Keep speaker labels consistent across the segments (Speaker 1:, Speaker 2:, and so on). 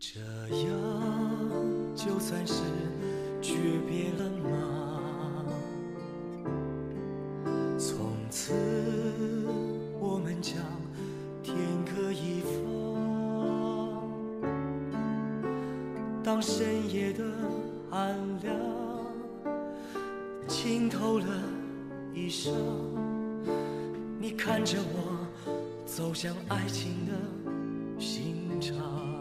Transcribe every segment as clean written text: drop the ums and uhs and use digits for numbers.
Speaker 1: 这样就算是诀别了吗？从此我们将天各一方。当深夜的暗亮浸透了衣裳，你看着我走向爱情的刑场。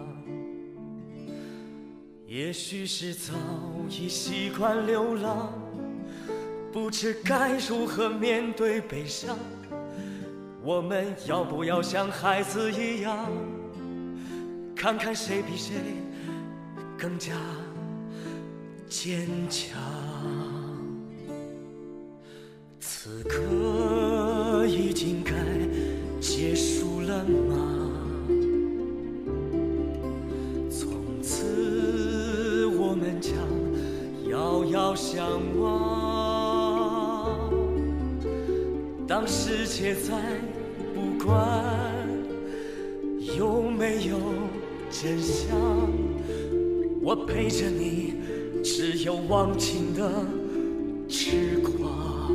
Speaker 1: 也许是早已习惯流浪，不知该如何面对悲伤。我们要不要像孩子一样，看看谁比谁更加坚强？此刻已经该结束了吗？从此我们将遥遥相望。当世界再不管有没有真相，我陪着你，只有忘情的痴狂。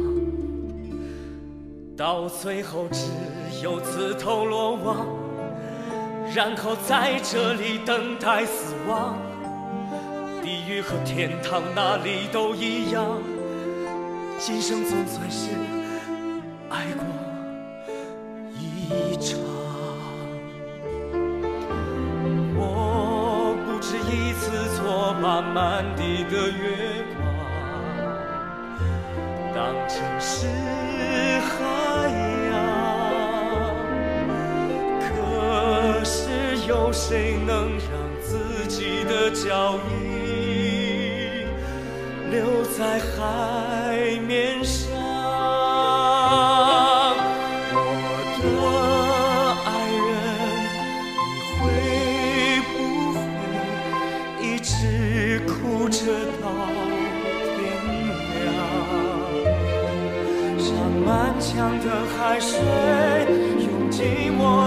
Speaker 1: 到最后只有自投罗网，然后在这里等待死亡。地狱和天堂哪里都一样，今生总算是爱过一场。我不止一次作罢满地的月光，当城市海洋，可是有谁能让自己的脚印留在海面上？我的爱人，你会不会一直哭着到天亮？让满腔的海水涌进我